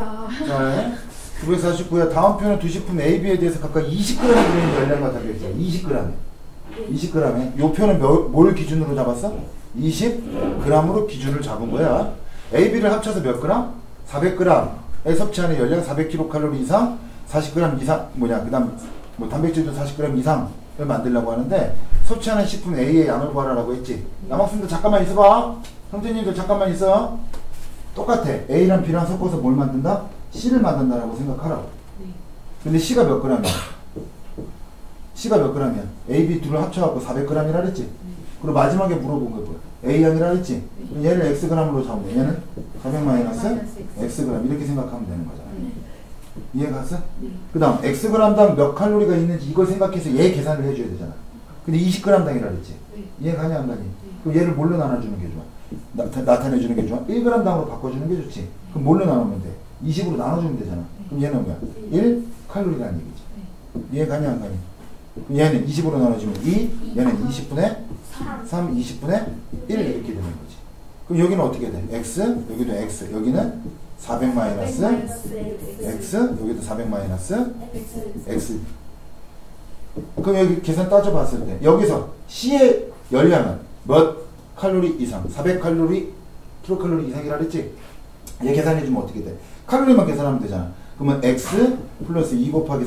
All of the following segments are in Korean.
자, 949야. 다음 표는 두 식품 A, B에 대해서 각각 20g이 들어있는 열량과 답이었죠. 20g. 20g에. 요 표는 뭘 기준으로 잡았어? 20g으로 기준을 잡은 거야. A, B를 합쳐서 몇 그램? 400g에 섭취하는 열량 400kcal 이상, 40g 이상, 그 다음, 단백질도 40g 이상을 만들려고 하는데, 섭취하는 식품 A의 양을 구하라고 했지. 남학생들 잠깐만 있어봐. 선생님들 잠깐만 있어. 똑같아. A랑 B랑 섞어서 뭘 만든다? C를 만든다라고 생각하라고. 근데 C가 몇 g이야? C가 몇 g이야? A, B 둘을 합쳐갖고 400g이라 그랬지? 그리고 마지막에 물어본 거 뭐야? A양이라 그랬지? 그럼 얘를 Xg으로 잡으면 돼. 얘는 400-Xg 이렇게 생각하면 되는 거잖아. 이해 갔어? 그 다음 Xg당 몇 칼로리가 있는지 이걸 생각해서 얘 계산을 해줘야 되잖아. 근데 20g당이라 그랬지? 이해 가냐 안 가니? 그럼 얘를 뭘로 나눠주는 게 좋아? 나타내주는 게 좋아? 1g당으로 바꿔주는 게 좋지? 그럼 뭘로 나누면 돼? 20으로 나눠주면 되잖아. 그럼 얘는 뭐야? 1칼로리라는 얘기지. 이해 가냐 안 가니? 그럼 얘는 20으로 나눠주면 2, 얘는 20분의 3, 20분의 1 이렇게 되는 거지. 그럼 여기는 어떻게 돼? X, 여기도 X, 여기는 400-X, 여기도 400-X. 그럼 여기 계산 따져봤을 때 여기서 C의 열량은 몇 칼로리 이상? 400칼로리, 킬로칼로리 이상이라 그랬지? 얘 계산해주면 어떻게 돼? 칼로리만 계산하면 되잖아. 그러면 X 플러스 2 곱하기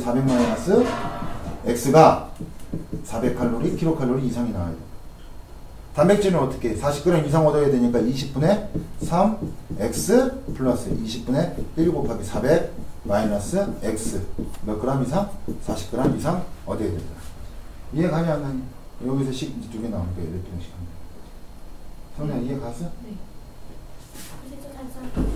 400-X가 400칼로리, 킬로칼로리 이상이 나와야 돼. 단백질은 어떻게? 40g 이상 얻어야 되니까 20분의 3 X 플러스 20분의 1 곱하기 400 마이너스 X 몇 그램 이상? 40g 이상 얻어야 된다. 이해 가냐 안 가냐? 여기서 식 이제 두 개 나오는 거예요. 몇 병씩 하면. 성현아 이해 갔어? 네.